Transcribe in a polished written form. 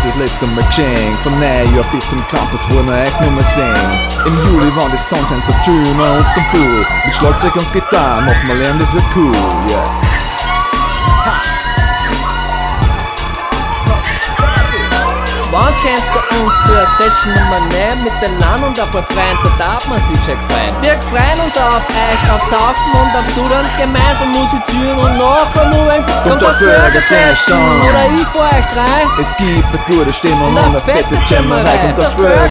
das letzte Mal geschenkt. Von Neujahr bis zum Campus wollen wir euch nur mehr sehen. Im Juli, wenn die Sonne scheint, da chillen wir uns zum Pool. Mit Schlagzeug und Gitarre machen wir Lärm, das wird cool, yeah. Wenn's kennst zu uns zu einer Session Nummer 9 mit den Lan und ein paar Freunden, da darf man sich schon freuen. Wir freuen uns auf euch, auf Saufen und auf Sudern, gemeinsam musizieren und nachher nur ein kommt auf Burger-Session oder ich vor euch drei. Es gibt eine gute Stimmung und eine fette Jammerei, kommt auf